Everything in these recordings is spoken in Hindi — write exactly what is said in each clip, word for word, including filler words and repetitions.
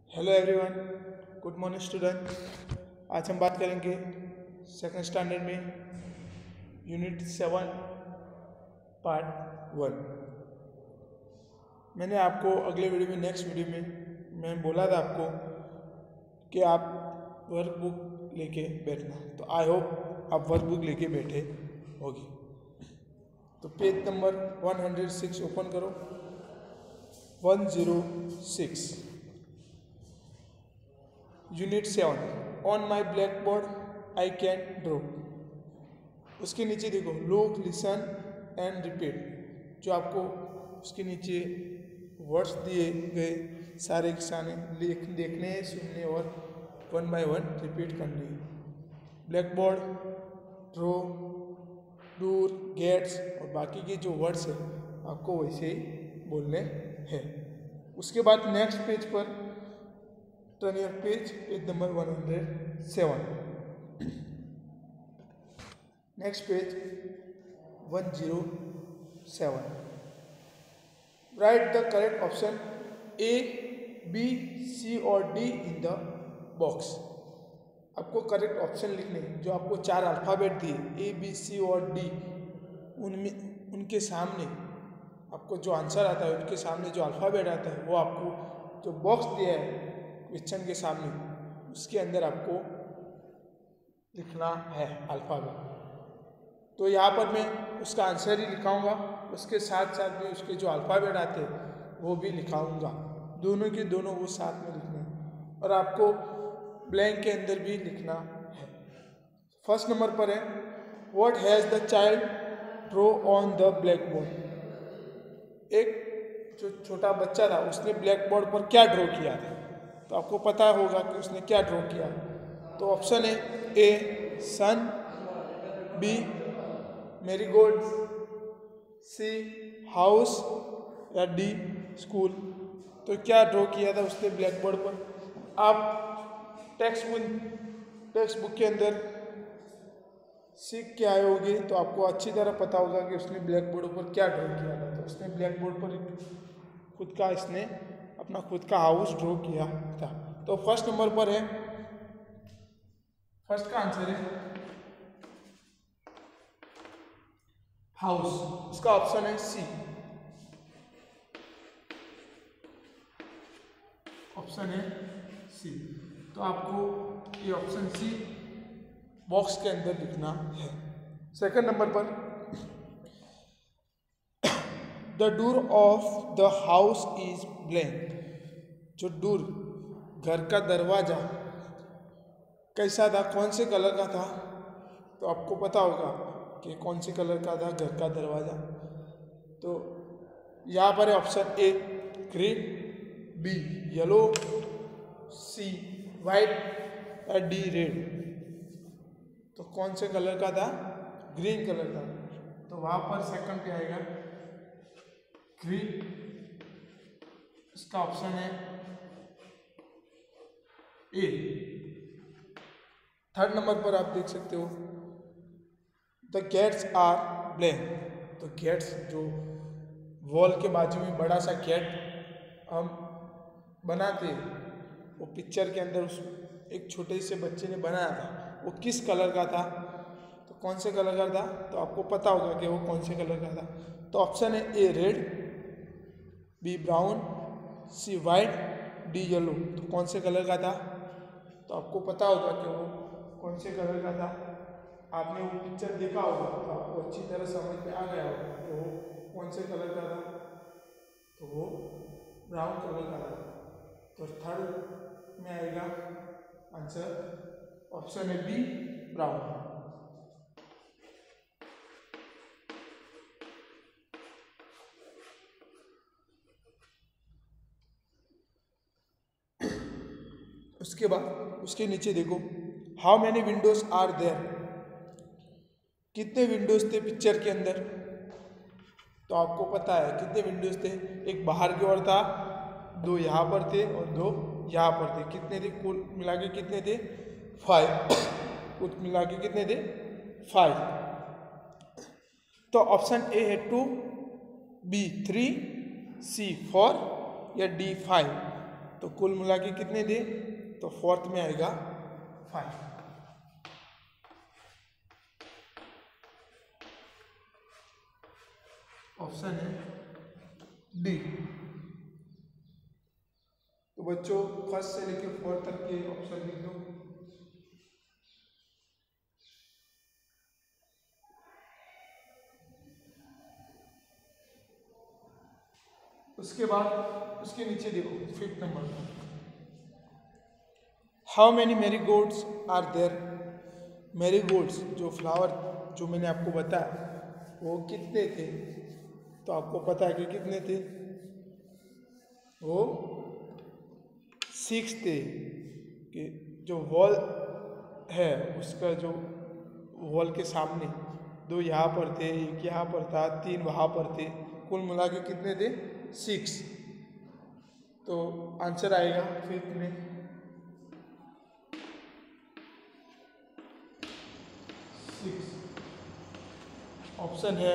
Hello everyone, good morning student. आज हम बात करेंगे सेकंड स्टैंडर्ड में यूनिट सेवन पार्ट वन। मैंने आपको अगले वीडियो में नेक्स्ट वीडियो में मैं बोला था आपको कि आप वर्क बुक लेके बैठना, तो आई होप आप वर्क बुक लेके बैठे होगी। तो page number one hundred six open करो। One zero six unit seven. On my black board I can draw. उसके नीचे देखो लुक, लिसन एंड रिपीट। जो आपको उसके नीचे वर्ड्स दिए गए सारे के सारे लिख देखने हैं, सुनने और वन बाय वन रिपीट करने हैं। Black board, draw, door, gates और बाकी के जो वर्ड्स है आपको वैसे ही बोलने हैं। उसके बाद नेक्स्ट पेज पर turn your page, page number one hundred seven. Next page one zero seven. Write the correct option A, B, C और डी इन द बॉक्स। आपको करेक्ट ऑप्शन लिखने जो आपको चार अल्फ़ाबेट दिए ए, बी, सी और डी, उनमें उनके सामने आपको जो आंसर आता है उनके सामने जो अल्फ़ाबेट आता है वो आपको जो बॉक्स दिया है क्वेश्चन के सामने उसके अंदर आपको लिखना है अल्फ़ाबेट। तो यहाँ पर मैं उसका आंसर ही लिखाऊंगा, उसके साथ साथ भी उसके जो अल्फ़ाबेट आते हैं वो भी लिखाऊंगा। दोनों के दोनों वो साथ में लिखना है और आपको ब्लैंक के अंदर भी लिखना है। फर्स्ट नंबर पर है what has the child draw on the black board. एक जो छोटा बच्चा था उसने ब्लैक बोर्ड पर क्या ड्रॉ किया था, तो आपको पता होगा कि उसने क्या ड्रॉ किया। तो ऑप्शन है A sun, B marigold, C house या डी स्कूल। तो क्या ड्रॉ किया था उसने ब्लैक बोर्ड पर। आप टेक्स्ट बुक टेक्स्ट बुक के अंदर सीख के आए होंगे तो आपको अच्छी तरह पता होगा कि उसने ब्लैक बोर्ड पर क्या ड्रॉ किया था। तो उसने ब्लैक बोर्ड पर खुद का इसने अपना खुद का हाउस ड्रॉ किया था। तो फर्स्ट नंबर पर है, फर्स्ट का आंसर है हाउस। उसका ऑप्शन है सी, ऑप्शन है सी। तो आपको ये ऑप्शन सी बॉक्स के अंदर लिखना है। सेकंड नंबर पर the door of the house is blank. जो डोर घर का दरवाजा कैसा था, कौन से कलर का था, तो आपको पता होगा कि कौन से कलर का था घर का दरवाजा। तो यहाँ पर है option A green, B yellow, C white या डी रेड। तो कौन से कलर का था, ग्रीन कलर का। तो वहाँ पर सेकंड पे आएगा ग्रीन। इसका ऑप्शन है ए। थर्ड नंबर पर आप देख सकते हो द गेट्स आर ब्लैंक। तो गेट्स जो वॉल के बाजू में बड़ा सा गेट हम बनाते वो पिक्चर के अंदर उस एक छोटे से बच्चे ने बनाया था, वो किस कलर का था, तो कौन से कलर का था, तो आपको पता होगा कि वो कौन से कलर का था। तो ऑप्शन है A red, B brown, C white, D yellow. तो कौन से कलर का था, तो आपको पता होगा कि वो कौन से कलर का था। आपने वो पिक्चर देखा होगा तो आपको अच्छी तरह समझ में आ गया होगा कि वो कौन से कलर का था, तो वो ब्राउन कलर का था। तो थर्ड में आएगा आंसर ऑप्शन है बी ब्राउन। उसके बाद उसके नीचे देखो how many windows are there. कितने विंडोज थे पिक्चर के अंदर, तो आपको पता है कितने विंडोज थे। एक बाहर की ओर था, दो यहाँ पर थे और दो यहाँ पर थे। कितने थे कुल मिला के, कितने थे, फाइव। कुल मिला के कितने थे, फाइव। तो ऑप्शन ए है two, B three, C four या डी फाइव। तो कुल मिला के कितने दे, तो फोर्थ में आएगा फाइव। ऑप्शन है डी। तो बच्चों फर्स्ट से लेकर फोर्थ तक के ऑप्शन लिख दो। उसके बाद उसके नीचे देखो fifth number, how many marigolds are there. Marigolds जो फ्लावर जो मैंने आपको बताया वो कितने थे, तो आपको पता है कि कितने थे, वो सिक्स थे। कि जो वॉल है उसका जो वॉल के सामने दो यहाँ पर थे, एक यहाँ पर था, तीन वहाँ पर थे, कुल मिला के कितने थे, सिक्स। तो आंसर आएगा फिफ्थ में सिक्स। ऑप्शन है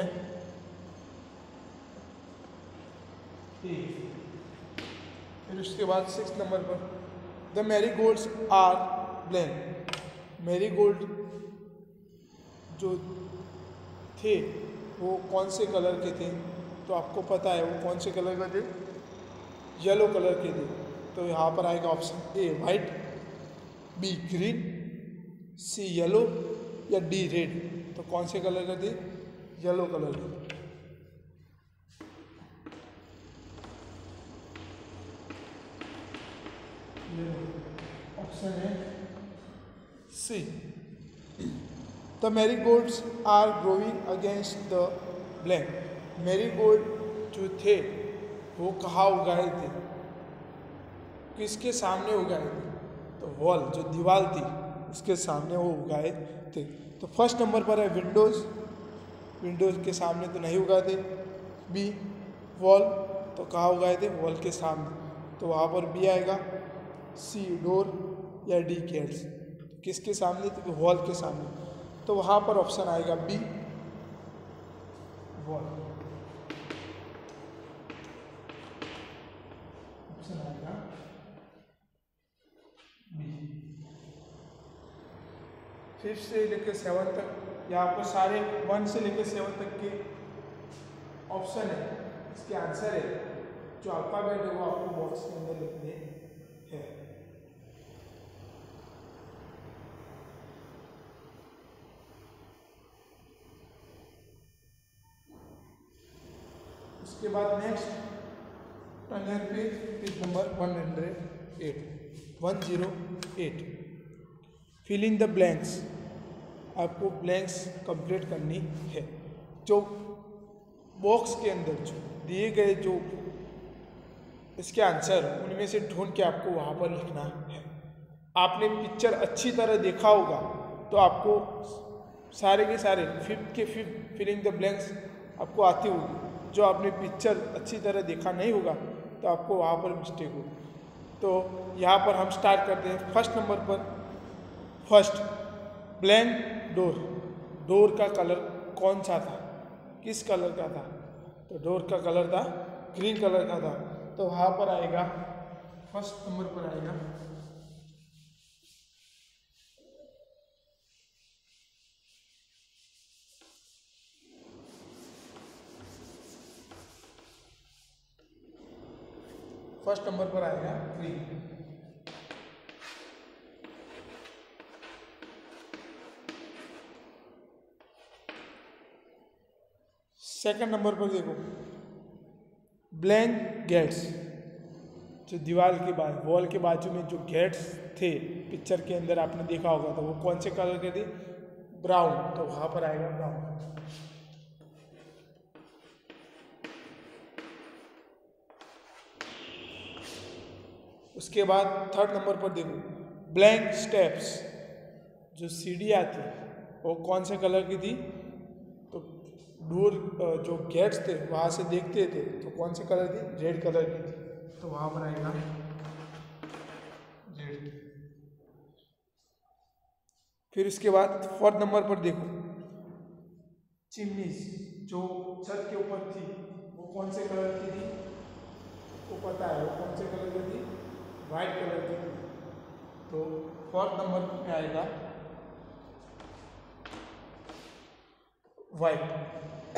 ए। फिर उसके बाद सिक्स नंबर पर, the marigolds are blank. Marigold जो थे वो कौन से कलर के थे, तो आपको पता है वो कौन से कलर के थे, येलो कलर के थे। तो यहाँ पर आएगा option A white, B green, C yellow या डी रेड। तो कौन से कलर के थे, येलो कलर के। ऑप्शन है C. The marigolds are growing against the blank. Marigold जो थे वो कहाँ उगाए थे, किसके सामने उगाए थे, तो वॉल जो दीवार थी उसके सामने वो उगाए थे। तो फर्स्ट नंबर पर है विंडोज़, विंडोज़ के सामने तो नहीं उगाए थे। बी वॉल, तो कहाँ उगाए थे, वॉल के सामने, तो वहाँ पर बी आएगा। सी डोर या डी गेट्स, किसके सामने, तो वॉल के सामने, तो वहाँ पर ऑप्शन आएगा बी वॉल। ऑप्शन आएगा बी। फिफ्थ से लेकर सेवन तक यहाँ पर सारे वन से लेकर सेवन तक के ऑप्शन है, इसके आंसर है जो अल्फाबेट है वो आपको बॉक्स के अंदर लिखने हैं। उसके बाद नेक्स्ट टर्नर पे page number one hundred eight one zero eight fill in the blanks. आपको ब्लैंक्स कंप्लीट करनी है। जो बॉक्स के अंदर जो दिए गए जो इसके आंसर उनमें से ढूंढ के आपको वहाँ पर लिखना है। आपने पिक्चर अच्छी तरह देखा होगा तो आपको सारे के सारे फिफ्थ के फिफ्थ फिलिंग द ब्लैंक्स आपको आती होगी। जो आपने पिक्चर अच्छी तरह देखा नहीं होगा तो आपको वहाँ पर मिस्टेक होगी। तो यहाँ पर हम स्टार्ट करते हैं फर्स्ट नंबर पर। फर्स्ट ब्लैंक डोर, डोर का कलर कौन सा था, किस कलर का था, तो डोर का कलर था ग्रीन कलर का था। तो वहाँ पर आएगा फर्स्ट नंबर पर आएगा फर्स्ट नंबर पर आएगा ग्रीन। सेकंड नंबर पर देखो ब्लैंक गेट्स, जो दीवार के बाद वॉल के बाजू में जो गेट्स थे पिक्चर के अंदर आपने देखा होगा तो वो कौन से कलर के थे, ब्राउन। तो वहां पर आएगा ब्राउन। उसके बाद थर्ड नंबर पर देखो ब्लैंक स्टेप्स, जो सीढ़ियाँ थी वो कौन से कलर की थी, तो डोर जो गेट्स थे वहाँ से देखते थे तो कौन से कलर थी, रेड कलर की थी। तो वहाँ पर आएगा रेड। फिर इसके बाद फोर्थ नंबर पर देखो चिमनीज, जो छत के ऊपर थी वो कौन से कलर की थी, वो पता है वो कौन से कलर की थी, फोर्थ नंबर में आएगा वाइट।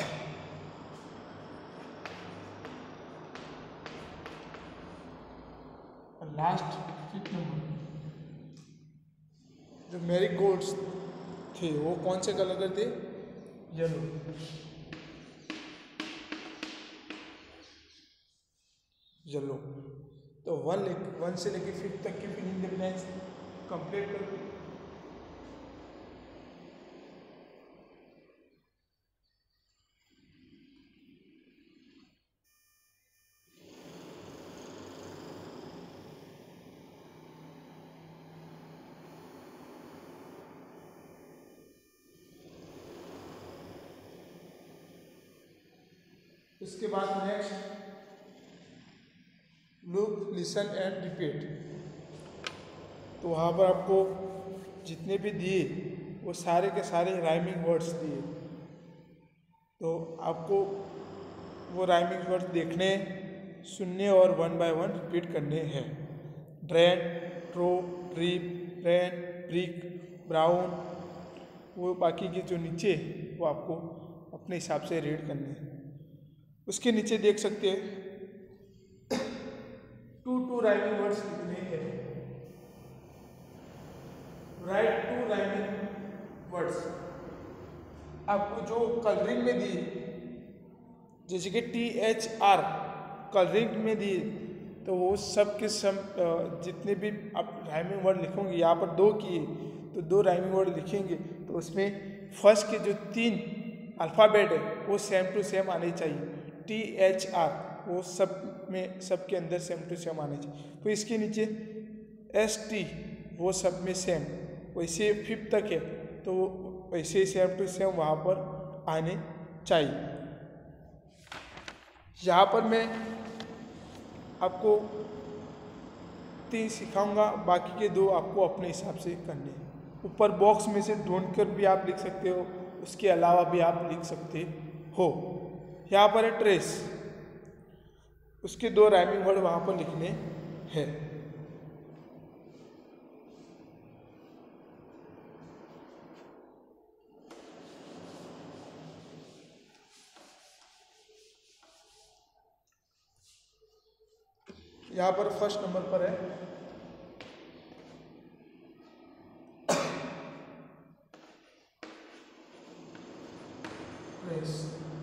लास्ट फिफ्थ नंबर जो मैरीगोल्ड्स थे वो कौन से कलर के थे? येलो। येलो। तो वन ले वन से लेके फिफ्थ तक की फिलिंग द ब्लैंक्स कंप्लीट कर दी। इसके बाद next look, listen and repeat. तो वहाँ पर आपको जितने भी दिए वो सारे के सारे राइमिंग वर्ड्स दिए, तो आपको वो राइमिंग वर्ड्स देखने, सुनने और वन बाय वन रिपीट करने हैं। Drain, throw, trip, rain, brick, brown, वो बाकी के जो नीचे वो आपको अपने हिसाब से रीड करने हैं। उसके नीचे देख सकते हैं टू टू राइमिंग वर्ड्स कितने हैं। Write two rhyming words. आपको जो कलरिंग में दी, जैसे कि टी एच आर कलरिंग में दी, तो वो सब के सब जितने भी आप राइमिंग वर्ड लिखोगे, यहाँ पर दो किए तो दो राइमिंग वर्ड लिखेंगे, तो उसमें फर्स्ट के जो तीन अल्फ़ाबेट है वो सेम टू सेम आने चाहिए। टी एच आर वो सब में सब के अंदर सेम टू सेम आने चाहिए। तो इसके नीचे एस टी वो सब में सेम, वैसे फिफ्थ तक है तो वैसे सेम टू सेम वहाँ पर आने चाहिए। यहाँ पर मैं आपको तीन सिखाऊंगा, बाकी के दो आपको अपने हिसाब से करने हैं। ऊपर बॉक्स में से ढूंढ कर भी आप लिख सकते हो, उसके अलावा भी आप लिख सकते हो। यहाँ पर है ट्रेस, उसके दो राइमिंग वर्ड वहाँ पर लिखने हैं। यहाँ पर फर्स्ट नंबर पर है ट्रेस।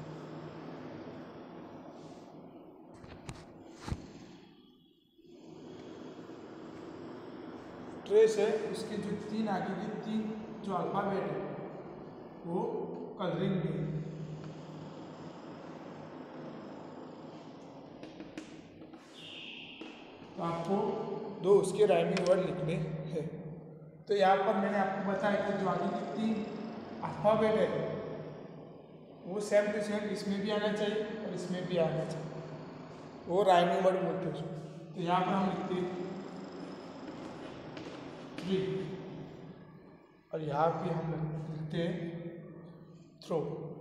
ट्रेस है, उसके जो तीन आगे के तीन जो अल्फाबेट है वो कलरिंग में, तो आपको दो उसके राइमिंग वर्ड लिखने हैं। तो यहाँ पर मैंने आपको बताया कि जो आगे के तीन अल्फाबेट है वो सेम टू सेम इसमें भी आना चाहिए और इसमें भी आना चाहिए, वो राइमिंग वर्ड बोलते हैं उसको। तो यहाँ पर हम लिखते हैं थ्री और यहाँ भी हम लिखते हैं थ्रो।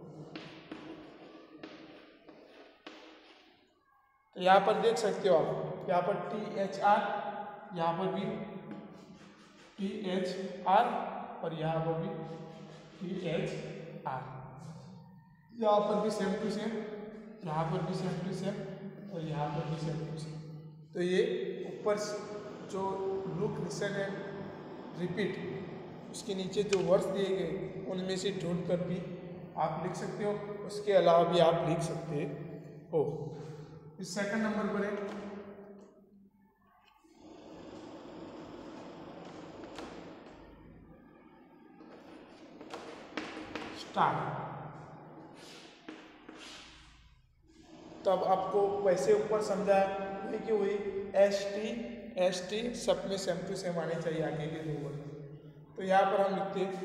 तो यहाँ पर देख सकते हो आप, यहाँ पर टी एच आर, यहाँ पर भी टी एच आर और यहाँ पर भी टी एच आर, यहाँ पर भी सेम टू सेम, यहाँ पर भी सेम टू सेम और यहाँ पर भी सेम टू सेम। तो ये ऊपर जो लुक, लिसन एंड रिपीट, उसके नीचे जो वर्ड्स दिए गए उनमें से ढूंढ कर भी आप लिख सकते हो, उसके अलावा भी आप लिख सकते हो। इस सेकंड नंबर पर है स्टार्ट। तो अब आपको वैसे ऊपर समझा है कि वही एस टी एस टी सब में सेम टू सेम आने चाहिए आगे के दो वर्ड। तो यहाँ पर हम लिखते हैं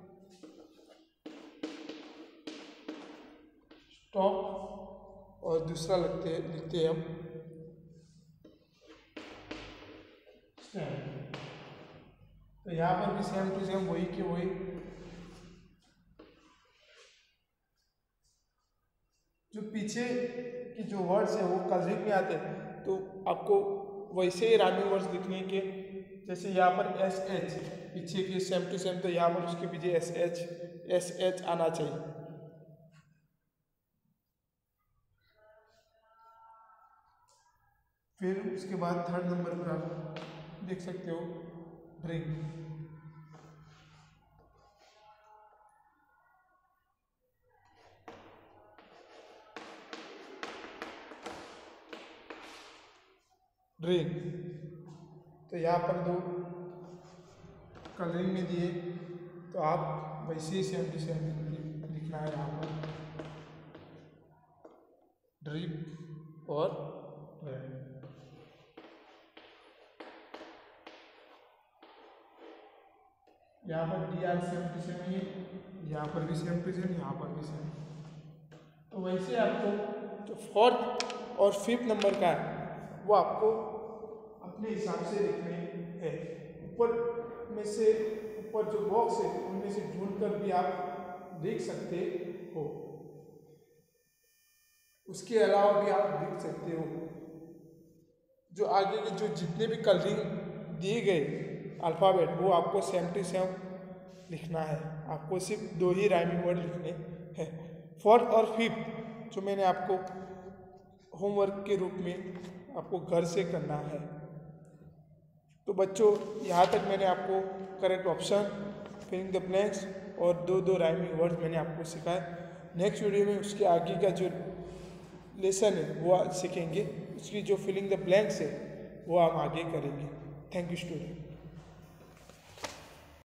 स्टॉप और दूसरा लिखते हैं लिखते हैं हम स्टैंड। तो यहाँ पर भी सेम टू सेम वही के वही, जो पीछे के जो वर्ड्स है वो कलरिंग में आते हैं, तो आपको वैसे ही राइमिंग वर्ड्स लिखने के जैसे यहाँ पर एस एच पीछे की सेम टू सेम, तो यहाँ पर उसके पीछे एस एच एस एच आना चाहिए। फिर उसके बाद थर्ड नंबर पर आप देख सकते हो ड्रिंक। ड्रिंक तो यहाँ पर दो कलरिंग में दिए, तो आप वैसे ही सेम टू सेम लिखना है यहाँ पर ड्रिप और रेड। यहाँ पर D are same to same ही, यहाँ पर भी सेम टू सेम, यहाँ पर भी सेम। तो वैसे आपको जो फोर्थ और फिफ्थ नंबर का है वो आपको अपने हिसाब से लिखने हैं। ऊपर में से ऊपर जो बॉक्स है उनमें से ढूंढकर भी आप लिख सकते हो, उसके अलावा भी आप लिख सकते हो। जो आगे के जो जितने भी कलरिंग दिए गए अल्फ़ाबेट वो आपको सेम टू सेम लिखना है। आपको सिर्फ दो ही राइमिंग वर्ड लिखने हैं, फोर्थ और फिफ्थ, जो मैंने आपको होमवर्क के रूप में आपको घर से करना है। तो बच्चों यहाँ तक मैंने आपको correct option, filling the blanks और दो दो राइमिंग वर्ड मैंने आपको सिखाया। नेक्स्ट वीडियो में उसके आगे का जो लेसन है वो सीखेंगे, उसकी जो फिलिंग द ब्लैंक्स है वो हम आगे करेंगे। Thank you student.